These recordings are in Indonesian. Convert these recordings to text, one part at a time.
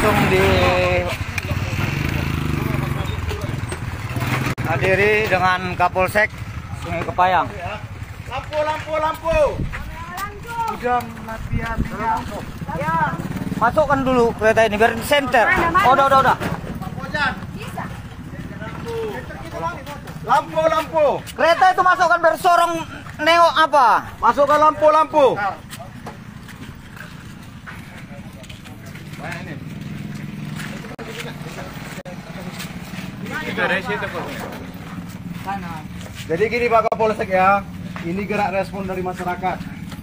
langsung dihadiri dengan Kapolsek Sungai Kepayang. Lampu. Gudang latihan minyak. Ya. Masukkan dulu kereta ini biar senter. Oh, udah. Lampu. Kereta itu masukkan biar sorong nengok apa? Masukkan lampu. Jadi gini Pak Kapolsek ya, ini gerak respon dari masyarakat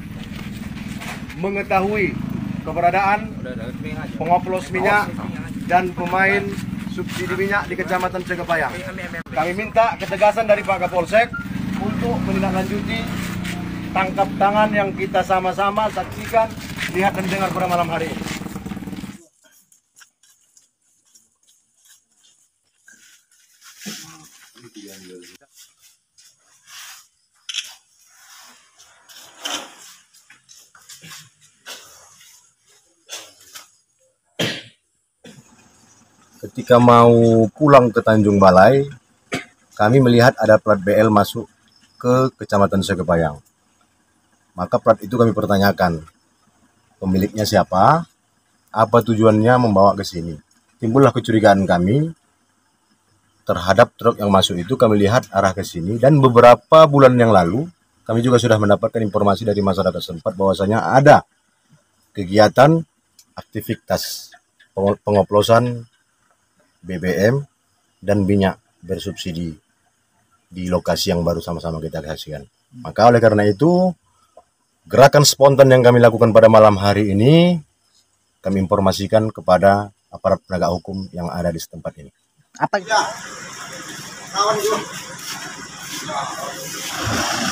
mengetahui keberadaan pengoplos minyak dan pemain subsidi minyak di Kecamatan Cegepayang. Kami minta ketegasan dari Pak Kapolsek untuk menindaklanjuti tangkap tangan yang kita sama-sama saksikan, lihat dan dengar pada malam hari ini. Ketika mau pulang ke Tanjung Balai, kami melihat ada plat BL masuk ke Kecamatan Cegepayang. Maka plat itu kami pertanyakan, pemiliknya siapa, apa tujuannya membawa ke sini. Timbullah kecurigaan kami terhadap truk yang masuk itu. Kami lihat arah ke sini, dan beberapa bulan yang lalu kami juga sudah mendapatkan informasi dari masyarakat setempat bahwasanya ada kegiatan aktivitas pengoplosan BBM dan minyak bersubsidi di lokasi yang baru sama-sama kita saksikan. Maka oleh karena itu, gerakan spontan yang kami lakukan pada malam hari ini, kami informasikan kepada aparat penegak hukum yang ada di setempat ini. Apa itu? Kawan